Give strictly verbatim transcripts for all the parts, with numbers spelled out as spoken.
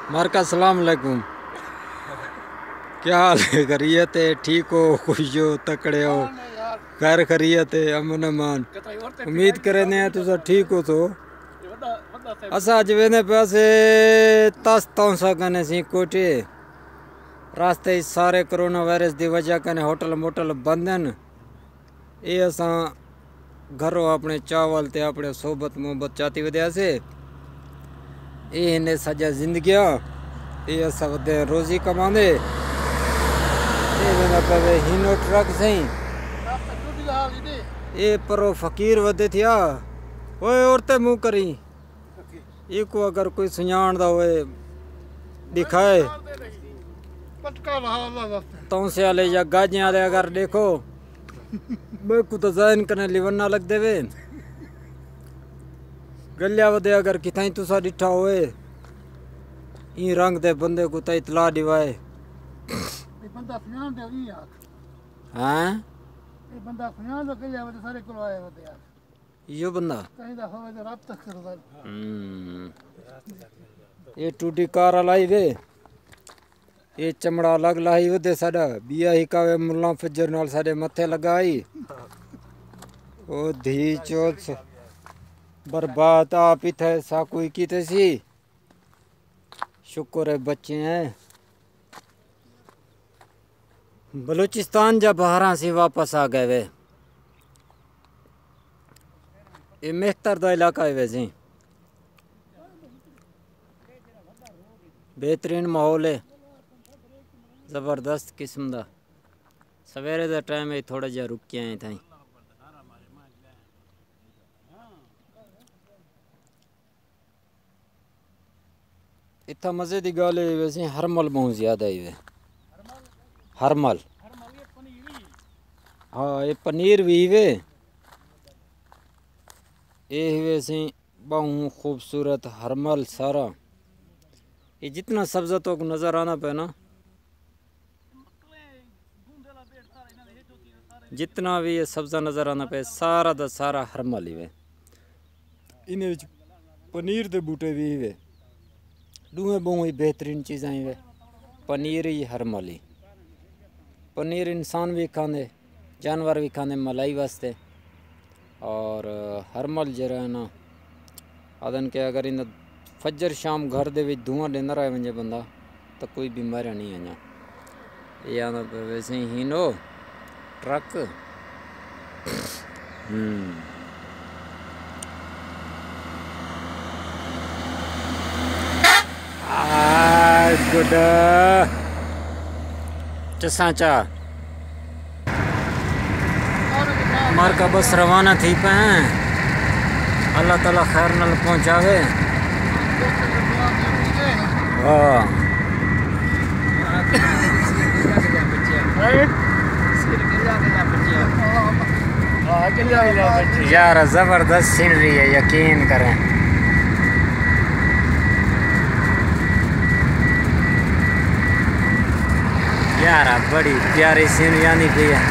मार्का सलाम अलैकुम। क्या हाल है? खैरियत है? ठीक हो? खुश हो? तकड़े हो? खैर खैरियत है? अमन अमान। उम्मीद करें तुम ठीक हो। तो असा अज वेंदे पासे तस तौसा कने सी कोटे रास्ते सारे कोरोना वायरस की वजह कने होटल मोटल बंद हैं। ये असा घरों अपने चावल ते अपने सोबत मोहब्बत चाहती वध्या से ये इन्हें सजा जिंदगिया ये असा वधे रोजी कमांदे ये वेंदा पवे हिनो ट्रक सही ये परो फकीर वधे थिया ओए औरते मुंह करी इको अगर कोई सुञाणदा होए दिखाए तो से आले या गाजे आले अगर देखो मैं को तो जाइन करने लिवना लग देवे गलिया वदे अगर किथाई तुसा डिठा होए ई रंग दे बंदे को त इतला दिवाए ये बंदा सुनान दे ई यार हां ये बंदा सुनान दे गलिया वदे सारे को आए वदे यार यो बंदा कहीं दा होवे तो रात तक करदा हम्म ये टूटी कार लाई वे ये चमड़ा अलग लाई वदे साडा बिया हिकावे मुल्ला फजर नाल साडे मथे लगाई ओ धी चोथ बर्बाद आप इथे साकुई कीते सी शुक्र है बच्चे हैं बलूचिस्तान जब बाहर से वापस आ गए वे ये मेहतर दा इलाका है वैसे बेहतरीन माहौल है जबरदस्त किस्म का सवेरे का टाइम है थोड़ा जहा रुक के आए थाई इतना मज़े की गल है वैसे हरमल बहुत ज़्यादा ही वे हरमल हाँ ये पनीर भी वे ये वैसे बहुत खूबसूरत हरमल सारा ये जितना सब्ज़ा तो नज़र आना पे ना जितना भी ये सब्ज़ा नज़र आना पे सारा दा सारा हरमल ही वे इन्हें पनीर दे बूटे भी वे दूहे बहुत ही बेहतरीन चीज़ां ही वे पनीर ही हरमल ही पनीर इंसान भी खाते जानवर भी खाते मलाई वास्ते और हरमल जरा है ना आदन के अगर इन फजर शाम घर दे विच धुआं देंदा रहे वंजे बंदा तो कोई बीमारी नहीं है ना ये आना वैसे ही नो ट्रक हम्म गुड चसाचा मार का बस रवाना थी पे अल्लाह ताला खैर नल पहुँचावे यार जबरदस्त सीनरी है यकीन करें यार बड़ी प्यारी सीनरी आनी पई है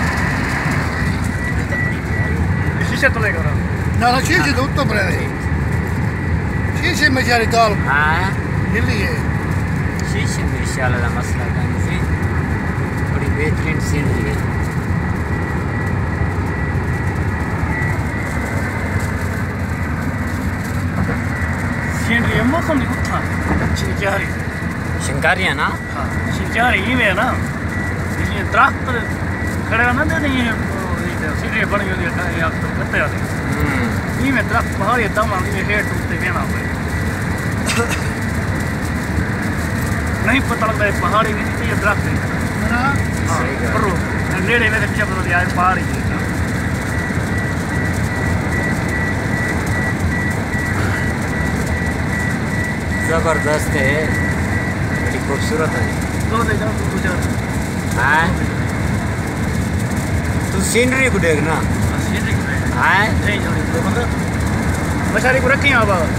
शीशे तो लेकर ना ना शीशे तो उत्तर पर है शीशे में जारी दाल हाँ हिली है शीशे में इंशाल्लाह का मसला करने से बड़ी बेहतरीन सीनरी है सीनरी मौसम नहीं उठा शिंगारी शिंगारियाँ ना हाँ शिंगारी ही में ना ये दरख्त खड़े ना दे नहीं सीनरी बनी हुई है या तो कत्ते वाली ये में दरख्त पहाड़ी दम आ ये हेड उठते भी ना हुए नहीं पता लगता है पहाड़ी में नहीं ये दरख्त है ना पर नेड़े में क्या पता यार पहाड़ी है जबरदस्त है बड़ी खूबसूरत है तो दे जाओ तू जा हाँ तू सीनरी को देखना सीनरी हाँ नहीं जोड़ी तो मतलब मशारी को रखी हैं बाबा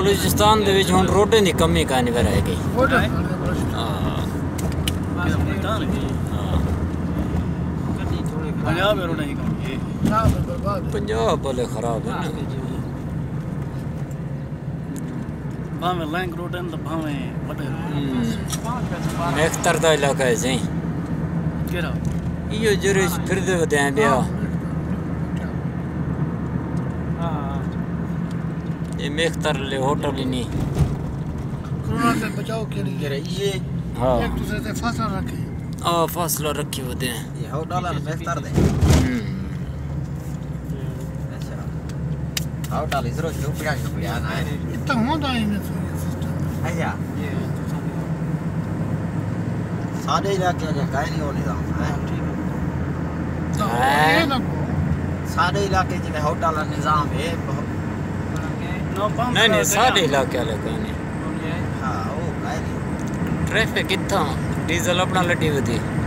बलूचिस्तान दे विच हुण रोडे दी कमी कानी रहेगी। पंजाब में रोड नहीं कम ये पंजाब बोले खराब है ना। भावे लैंग रोड है तो भावे बड़े मेख्तर दा इलाका है सही केरा इयो जरे फिर दे वदे बिया ये मेख्तर ले होटल ही नहीं कोरोना से बचाव के लिए ये हां एक दूसरे से फासला रखे आ फासला रखी वदे ये होटल है मेख्तर दे अच्छा होटल इधर झोपड़ियां झोपड़ियां ना है इतना होता ही नहीं सिस्टम अच्छा सारे इलाके का काहे नहीं हो निजाम है तो है। ये ना सारे इलाके जिन्हें होटल का निजाम है नहीं नहीं सारे इलाके वाले कोई नहीं हाँ वो काहे नहीं ट्रैफिक कितना डीजल अपना लटी वदी